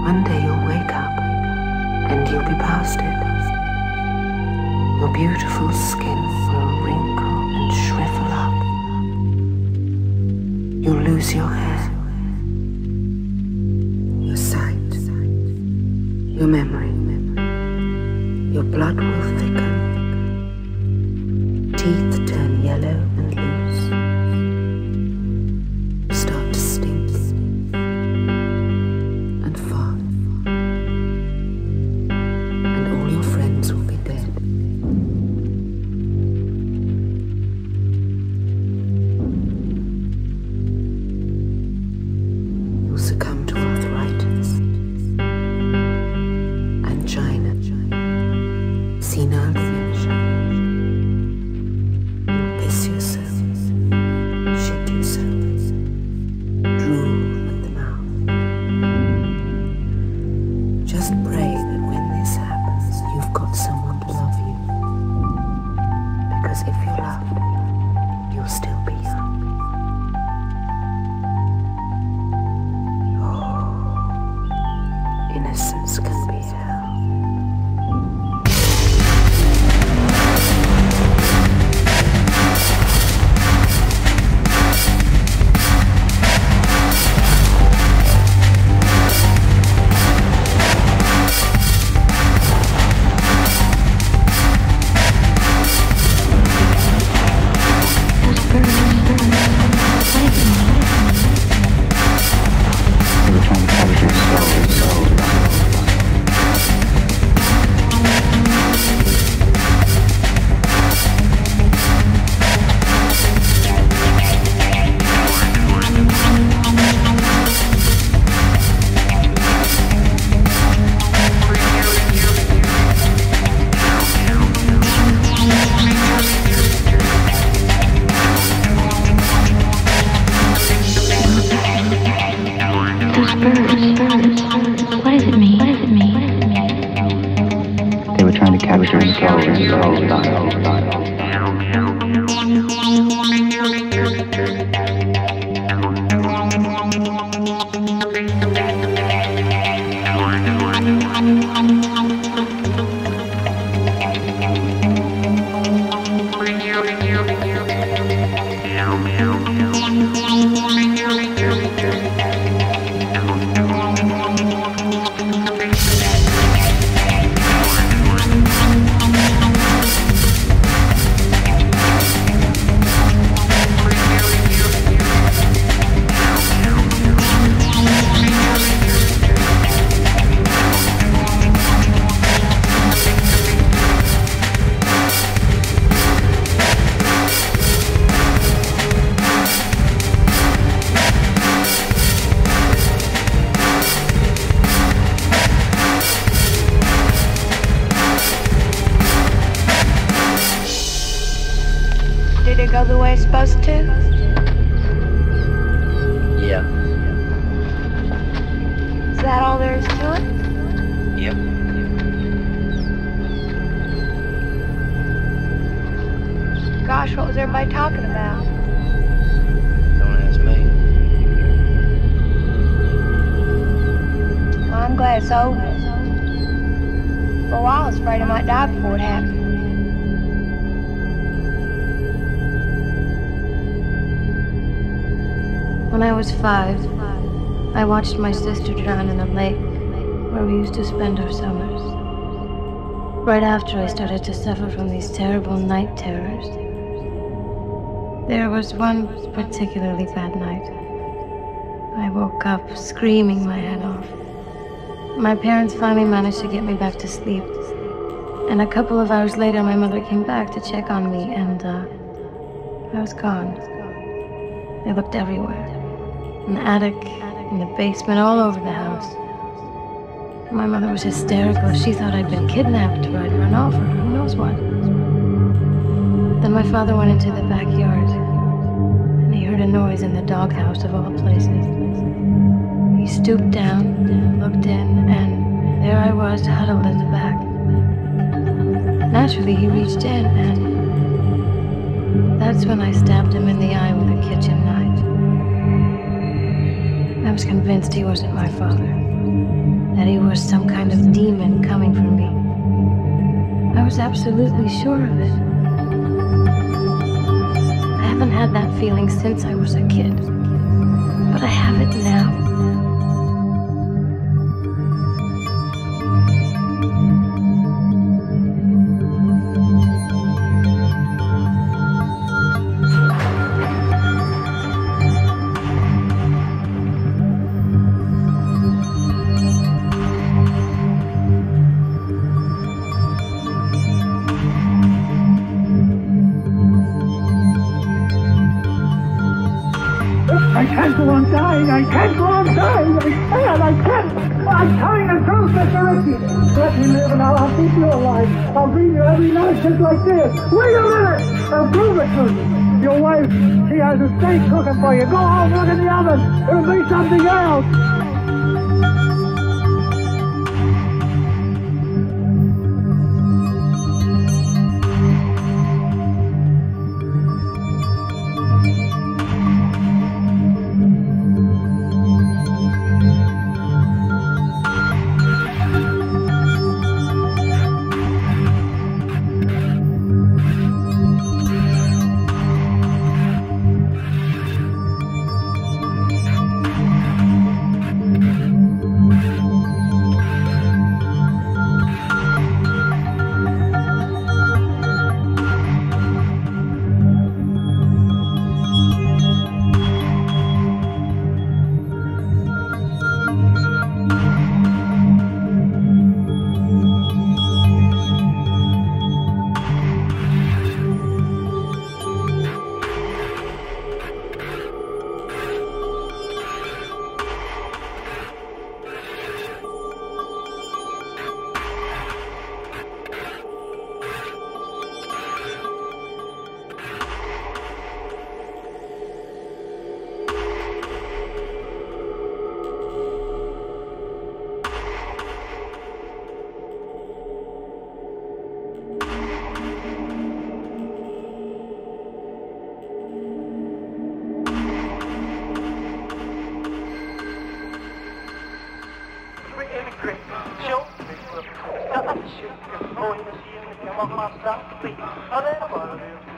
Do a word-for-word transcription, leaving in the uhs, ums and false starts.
One day you'll wake up and you'll be past it. Your beautiful skin will wrinkle and shrivel up. You'll lose your hair, your sight, your memory. Your blood will thicken. Teeth turn yellow and loose. Start to stink and fart. And all your friends will be dead. You'll succumb to arthritis, angina, senile dementia. You'll piss yourself, shit yourself, drool at the mouth. Just pray that when this happens, you've got someone to love you. Because if you're loved, you'll still be young. Oh, innocence can be hell. What does it mean? What does it mean? They were trying to capture and kill and Did it go the way it's supposed to? Yeah. Is that all there is to it? Yep. Gosh, what was everybody talking about? Don't ask me. Well, I'm glad it's over. For a while I was afraid I might die before it happened. When I was five, I watched my sister drown in a lake where we used to spend our summers. Right after I started to suffer from these terrible night terrors. There was one particularly bad night. I woke up screaming my head off. My parents finally managed to get me back to sleep. And a couple of hours later, my mother came back to check on me, and uh, I was gone. They looked everywhere. In the attic, in the basement, all over the house. My mother was hysterical. She thought I'd been kidnapped or I'd run off or who knows what. Then my father went into the backyard, and he heard a noise in the doghouse of all places. He stooped down and looked in, and there I was, huddled in the back. Naturally, he reached in, and that's when I stabbed him in the eye with a kitchen knife. I was convinced he wasn't my father, that was some kind of demon coming for me. I was absolutely sure of it. I haven't had that feeling since I was a kid, but I have it now. I can't go on dying, I can't go on dying, I can't, I can't, I'm telling the truth, Mister Ricky. Let me live and I'll, I'll keep you alive. I'll bring you every night just like this. Wait a minute, I'll prove it to you. Your wife, she has a steak cooking for you. Go home, look in the oven, it'll be something else. Shoot,